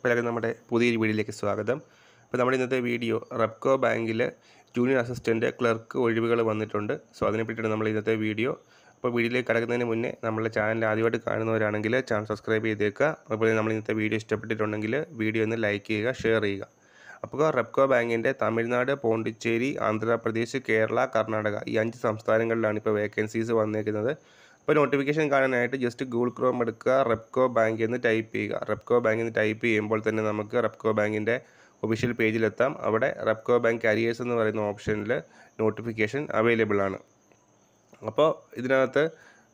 എല്ലാവർക്കും നമ്മുടെ പുതിയൊരു വീഡിയോയിലേക്ക് സ്വാഗതം. അപ്പോൾ നമ്മുടെ ഇന്നത്തെ വീഡിയോ റെപ്കോ ബാങ്കിൽ ജൂനിയർ അസിസ്റ്റൻ്റ് ക്ലർക്ക് ഒഴിവുകൾ വന്നിട്ടുണ്ട്. സോ അതിനെപ്പറ്റിയാണ് നമ്മൾ ഇന്നത്തെ വീഡിയോ. അപ്പോൾ വീഡിയോയിലേക്ക് കടക്കുന്നതിന് മുന്നേ നമ്മുടെ ചാനൽ ആദ്യമായിട്ട് കാണുന്നവരാണെങ്കിൽ ചാനൽ സബ്സ്ക്രൈബ് ചെയ്തേക്കുക. അതുപോലെ നമ്മൾ ഇന്നത്തെ വീഡിയോ ഇഷ്ടപ്പെട്ടിട്ടുണ്ടെങ്കിൽ വീഡിയോ ഒന്ന് ലൈക്ക് ചെയ്യുക, ഷെയർ ചെയ്യുക. അപ്പോൾ റെപ്കോ ബാങ്കിൻ്റെ തമിഴ്നാട്, പോണ്ടിച്ചേരി, ആന്ധ്രാപ്രദേശ്, കേരള, കർണാടക ഈ 5 സംസ്ഥാനങ്ങളിലാണ് ഇപ്പോൾ വേക്കൻസീസ് വന്നേക്കുന്നത്. അപ്പോൾ നോട്ടിഫിക്കേഷൻ കാണാനായിട്ട് ജസ്റ്റ് ഗൂഗിൾ ക്രോം എടുക്കുക, റെപ്കോ ബാങ്ക് എന്ന് ടൈപ്പ് ചെയ്യുക. റെപ്കോ ബാങ്ക് എന്ന് ടൈപ്പ് ചെയ്യുമ്പോൾ തന്നെ നമുക്ക് റെപ്കോ ബാങ്കിൻ്റെ ഒഫീഷ്യൽ പേജിലെത്താം. അവിടെ റെപ്കോ ബാങ്ക് കരിയേഴ്സ് എന്ന് പറയുന്ന ഓപ്ഷനിൽ നോട്ടിഫിക്കേഷൻ അവൈലബിൾ ആണ്. അപ്പോൾ ഇതിനകത്ത്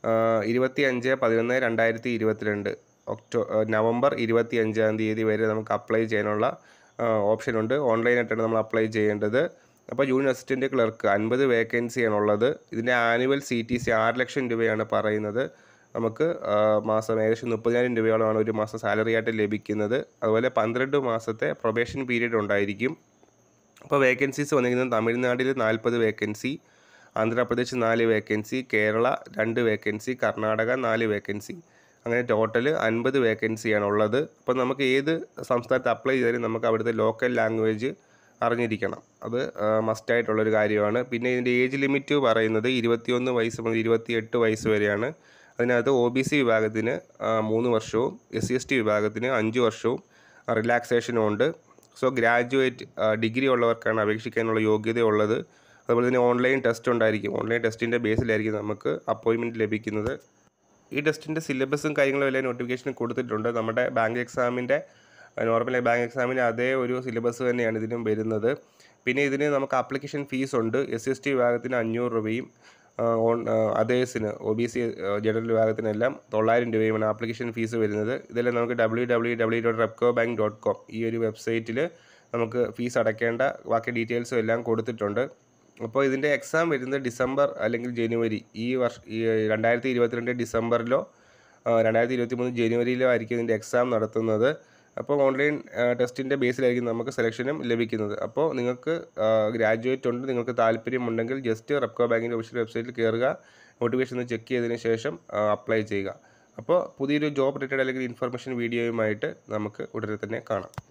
25/11/2022 നവംബർ 25 വരെ നമുക്ക് അപ്ലൈ ചെയ്യാനുള്ള ഓപ്ഷനുണ്ട്. ഓൺലൈനായിട്ടാണ് നമ്മൾ അപ്ലൈ ചെയ്യേണ്ടത്. അപ്പോൾ ജൂനിയർ അസിസ്റ്റൻ്റ് ക്ലർക്ക് 50 വേക്കൻസിയാണുള്ളത്. ഇതിൻ്റെ ആനുവൽ CTC 6 ലക്ഷം രൂപയാണ് പറയുന്നത്. നമുക്ക് മാസം ഏകദേശം 30,000 രൂപയോളമാണ് ഒരു മാസം സാലറി ആയിട്ട് ലഭിക്കുന്നത്. അതുപോലെ 12 മാസത്തെ പ്രൊബേഷൻ പീരീഡ് ഉണ്ടായിരിക്കും. അപ്പോൾ വേക്കൻസീസ് വന്നിരിക്കുന്നത് തമിഴ്നാട്ടിൽ 40 vacancy, Andhra Pradesh 4 vacancy, Kerala 2 vacancy, Karnataka 4 vacancy, അങ്ങനെ ടോട്ടൽ 50 വേക്കൻസിയാണുള്ളത്. അപ്പോൾ നമുക്ക് ഏത് സംസ്ഥാനത്ത് അപ്ലൈ ചെയ്താലും നമുക്ക് അവിടുത്തെ ലോക്കൽ ലാംഗ്വേജ് അറിഞ്ഞിരിക്കണം. അത് മസ്റ്റായിട്ടുള്ളൊരു കാര്യമാണ്. പിന്നെ ഇതിൻ്റെ ഏജ് ലിമിറ്റ് പറയുന്നത് 21 വയസ്സ് മുതൽ 28 വയസ്സ് വരെയാണ്. അതിനകത്ത് OBC വിഭാഗത്തിന് 3 വർഷവും SC/ST വിഭാഗത്തിന് 5 വർഷവും റിലാക്സേഷനും ഉണ്ട്. സോ ഗ്രാജുവേറ്റ് ഡിഗ്രി ഉള്ളവർക്കാണ് അപേക്ഷിക്കാനുള്ള യോഗ്യതയുള്ളത്. അതുപോലെ തന്നെ ഓൺലൈൻ ടെസ്റ്റ് ഉണ്ടായിരിക്കും. ഓൺലൈൻ ടെസ്റ്റിൻ്റെ ബേസിലായിരിക്കും നമുക്ക് അപ്പോയിൻമെൻറ്റ് ലഭിക്കുന്നത്. ഈ ടെസ്റ്റിൻ്റെ സിലബസും കാര്യങ്ങളും എല്ലാം നോട്ടിഫിക്കേഷൻ കൊടുത്തിട്ടുണ്ട്. നമ്മുടെ ബാങ്ക് എക്സാമിൻ്റെ നോർമൽ ബാങ്ക് എക്സാമിൻ്റെ അതേ ഒരു സിലബസ് തന്നെയാണ് ഇതിനും വരുന്നത്. പിന്നെ ഇതിന് നമുക്ക് ആപ്ലിക്കേഷൻ ഫീസ് ഉണ്ട്. SC/ST വിഭാഗത്തിന് 500 രൂപയും അതേഴ്സിന് OBC ജനറൽ വിഭാഗത്തിനെല്ലാം 900 രൂപയുമാണ് ആപ്ലിക്കേഷൻ ഫീസ് വരുന്നത്. ഇതെല്ലാം നമുക്ക് www.repcobank.com ഈ ഒരു വെബ്സൈറ്റിൽ നമുക്ക് ഫീസ് അടയ്ക്കേണ്ട ബാക്കി ഡീറ്റെയിൽസും എല്ലാം കൊടുത്തിട്ടുണ്ട്. അപ്പോൾ ഇതിൻ്റെ എക്സാം വരുന്നത് ഡിസംബർ അല്ലെങ്കിൽ ജനുവരി, ഈ 2022 ഡിസംബറിലോ 2023 ജനുവരിയിലോ ആയിരിക്കും ഇതിൻ്റെ എക്സാം നടത്തുന്നത്. അപ്പോൾ ഓൺലൈൻ ടെസ്റ്റിൻ്റെ ബേസിലായിരിക്കും നമുക്ക് സെലക്ഷനും ലഭിക്കുന്നത്. അപ്പോൾ നിങ്ങൾക്ക് ഗ്രാജുവേറ്റ് ഉണ്ട്, നിങ്ങൾക്ക് താല്പര്യമുണ്ടെങ്കിൽ ജസ്റ്റ് റെപ്കോ ബാങ്കിൻ്റെ ഒഫീഷ്യൽ വെബ്സൈറ്റിൽ കയറുക, നോട്ടിഫിക്കേഷൻ ഒന്ന് ചെക്ക് ചെയ്തതിന് ശേഷം അപ്ലൈ ചെയ്യുക. അപ്പോൾ പുതിയൊരു ജോബ് റിലേറ്റഡ് അല്ലെങ്കിൽ ഇൻഫർമേഷൻ വീഡിയോയുമായിട്ട് നമുക്ക് ഉടനെ തന്നെ കാണാം.